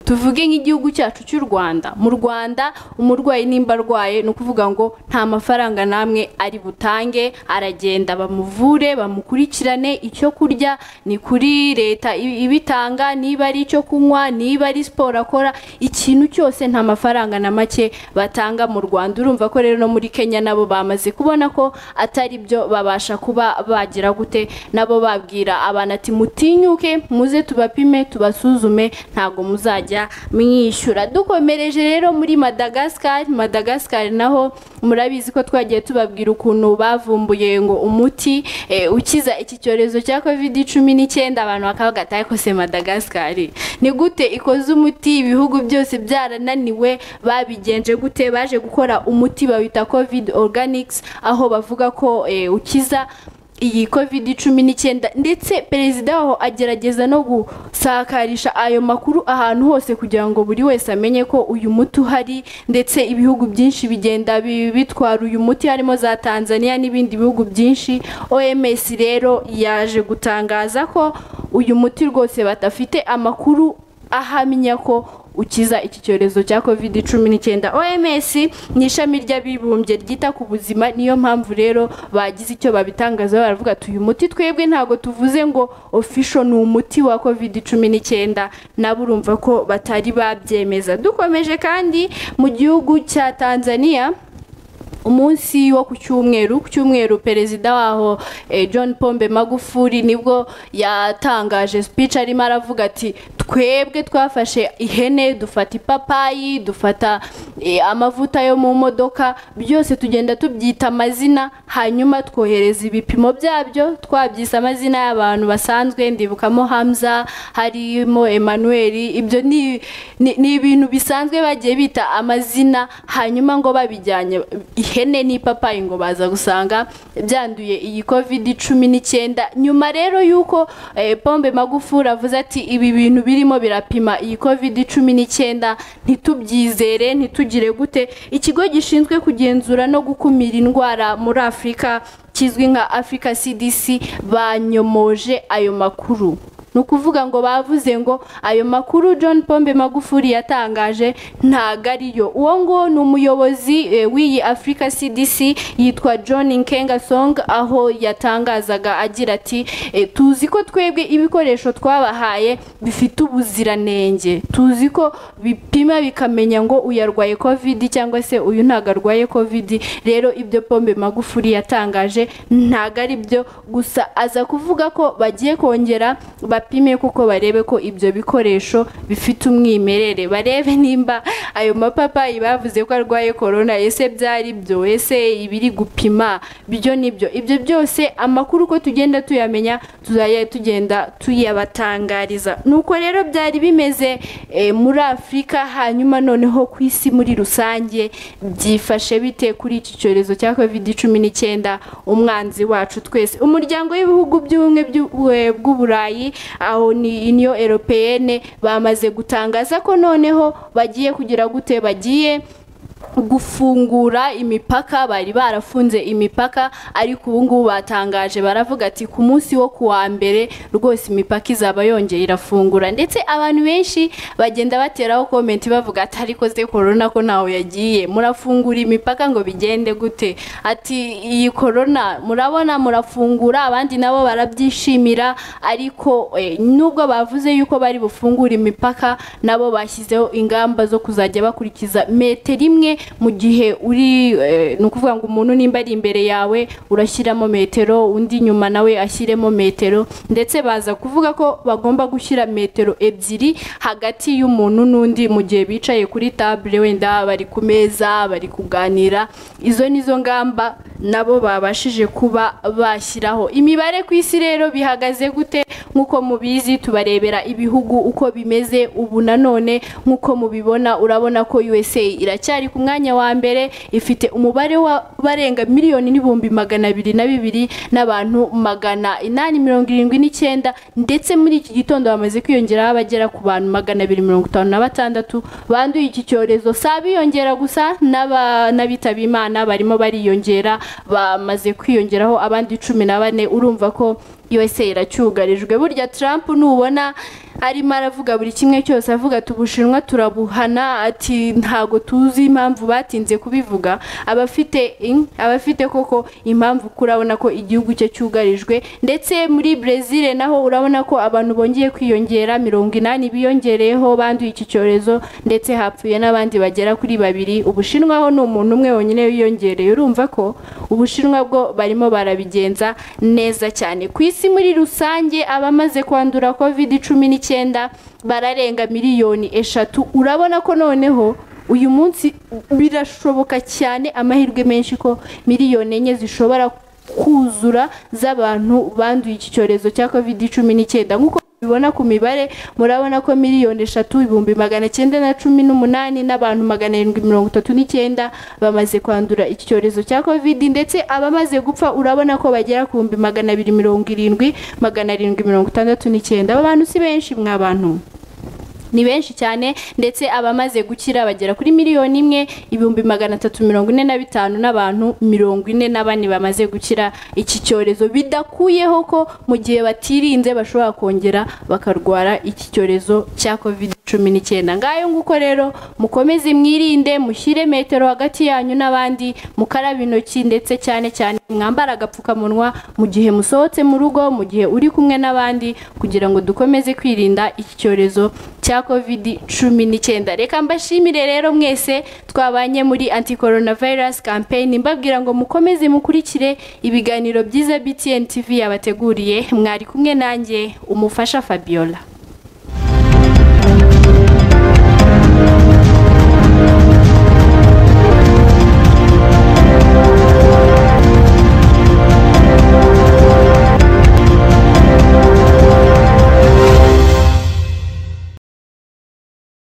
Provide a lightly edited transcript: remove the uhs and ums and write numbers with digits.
tuvuge nk'igihugu cyacu cy'u Rwanda. Mu Rwanda umurwayi nimba arwaye no kuvuga ngo nta mafaranga namwe ari butange, aragenda bamuvure bamukurikirane, icyo kurya ni kuri leta ibitanga, niba ari icyo kunywa, niba ari siporo akora, ikintu cyose nta mafaranga na make batanga mu Rwanda. Urumva ko rero no muri Kenya nabo bamaze kubona ko atari byo babasha kuba bagira gute, nabo babwira abantu ati mutinyuke muze tubapime tubasuzume ntago muzajya mwishyura. Dukomereje rero muri Madagascar naho murabizi ko twagiye tubabwira ukuntu bavumbuye ngo umuti ukiza iki cyorezo cya COVID-19. Abantu bakavuga ati ariko se Madagascar ni gute ikoze umuti, ibihugu byose byarananiwe, babigenje gute? Baje gukora umuti bawita COVID Organics, aho bavuga ko ukiza iyi COVID-19, ndetse perezida waho agerageza no gusakarisha ayo makuru ahantu hose kugira ngo buri wese amenye ko uyu muti uhari, ndetse ibihugu byinshi bigenda bitwara uyu muti harimo za Tanzania n'ibindi bihugu byinshi. OMS rero yaje gutangaza ko uyu muti rwose batafite amakuru ahamya ko ukiza iki cyorezo cya COVID-19. OMS ni ishami ry'abibumbye ryita ku buzima, niyo mpamvu rero bagize icyo babitangaza, baravuga ati uyu muti twebwe ntago tuvuze ngo official ni umuti wa COVID-19, nabo urumva ko batari babyemeza. Dukomeje kandi mu gihugu cya Tanzania, umunsi wo ku cyumweru perezida waho John Pombe Magufuli nibwo yatangaje speech arimo aravuga ati twebwe twafashe ihene, dufata ipapayi, dufata amavuta yo mu modoka, byose tugenda tubyita amazina, hanyuma twohereza ibipimo byabyo twabyisa amazina y'abantu basanzwe, ndibukamo Hamza, harimo Emmanuel. Ibyo ni ibintu bisanzwe bagiye bita amazina, hanyuma ngo babijyanye ihene n'ipapayi ngo baza gusanga byanduye iyi COVID-19. Nyuma rero yuko Pombe Magufuli avuze ati ibi bintu birimo birapima iyi COVID-19 ntitubyizere, ntitugire gute, ikigo gishinzwe kugenzura no gukumira indwara muri Afrika kizwi nka Africa CDC banyomoje ayo makuru. Nukuvuga ngo bavuze ngo ayo makuru John Pombe Magufuli yatangaje ntago ariyo. Uwo ngo ni umuyobozi w'iyi Africa CDC yitwa John Nkengasong, aho yatangazaga agira ati tuzi ko twebwe ibikoresho twabahaye bifite ubuziranenge, tuzi ko bipima bikamenya ngo uyarwaye COVID cyangwa se uyu ntago arwaye COVID. Rero ibyo Pombe Magufuli yatangaje ntago ari byo, gusa aza kuvuga ko bagiye kongera bapime kuko barebe ko ibyo bikoresho bifite umwimerere, barebe nimba ayo mapapayi bavuze ko arwaye corona ese byari byo, ese ibiri gupima byo nibyo. Ibyo byose amakuru ko tugenda tuyamenya tuzaye tugenda tuyabatangariza. Nuko rero byari bimeze muri Afrika. Hanyuma noneho ku isi muri rusange byifashe bite kuri iki cyorezo cya COVID-19, umwanzi wacu twese? Umuryango w'ibihugu by'ubumwe bw'Uburayi, aho ni Union Européenne, bamaze gutangaza ko noneho bagiye kugira gute, bagiye gufungura imipaka. Bari barafunze imipaka, ariko ubu ngubu batangaje baravuga ati ku munsi wo kuwa mbere rwose imipaka izaba yongeye irafungura. Ndetse abantu benshi bagenda bateraho comment bavuga ati ariko se corona ko nawe yagiye, murafungura imipaka ngo bigende gute? Ati iyi corona murabona murafungura, abandi nabo barabyishimira, ariko nubwo bavuze yuko bari bufungura imipaka, nabo bashyizeho ingamba zo kuzajya bakurikiza metero imwe mu gihe uri nukuvuga ngo umuntu nimba ari imbere yawe urashyiramo metero, undi nyuma nawe ashyiremo metero, ndetse baza kuvuga ko bagomba gushyira metero ebyiri hagati y'umuntu n'undi mu gihe bicaye kuri table, wenda bari ku meza bari kuganira. Izo nizo ngamba nabo babashije kuba bashyiraho. Imibare ku isi rero bihagaze gute? Nkuko mubizi tubarebera ibihugu uko bimeze ubu. Nanone nkuko mubibona, urabona ko USA iracyari ku mwanya wa mbere, ifite umubare wa barenga miliyoni n'ibihumbi 202 n'abantu 879, ndetse muri iki gitondo bamaze kwiyongeraho abagera ku bantu 256 banduye iki cyorezo. Sabiyongera gusa n'abitaba Imana barimo bariyongera, bamaze kwiyongeraho abandi 14. Urumva ko USA iracyugarijwe. Burya Trump nubona arimo aravuga buri kimwe cyose avuga ati Ubushinwa turabuhana ati ntago tuzi impamvu batinze kubivuga abafite koko impamvu kurabona ko igihugu cye cyugarijwe ndetse muri Brazil naho urabona ko abantu bongeye kwiyongera 80 biyongereyeho banduye iki cyorezo ndetse hapfuye n'abandi bagera kuri 2 Ubushinwa ho n'umuntu umwe wonyine wiyongereye urumva ko Ubushinwa bwo barimo barabigenza neza cyane ku isi muri rusange abamaze kwandura COVID-19 bararenga miliyoni 3 urabona ko noneho uyu munsi birashoboka cyane amahirwe menshi ko miliyoni 4 zishobora kuzura z'abantu banduye iki cyorezo cya COVID-19 nkuko bibona ku mibare murabona ko miliyoni 3,918 n'abantu 739 bamaze kwandura iki cyorezo cya COVID ndetse abamaze gupfa urabona ko bagera ku 270,769 abantu si benshi mwabantu ni benshi cyane ndetse abamaze gukira bagera kuri miliyoni 1,345 n'abantu 44 bamaze gukira iki cyorezo bidakuyeho ko mu gihe batirinze bashobora kongera bakarwara iki cyorezo cya COVID-19 ngayo nguko rero mukomeze mwirinde mushyire metero hagati yanyu n'abandi mukaraba intoki ndetse cyane mwambara agapfukamunwa mu gihe musohotse mu rugo mu gihe uri kumwe n'abandi kugira ngo dukomeze kwirinda iki cyorezo cya COVID-19 reka mbashimire rero mwese twabanye muri anti coronavirus campaign mbabwira ngo mukomeze mukurikire ibiganiro byiza BTN TV yabateguriye mwari kumwe nanjye umufasha Fabiola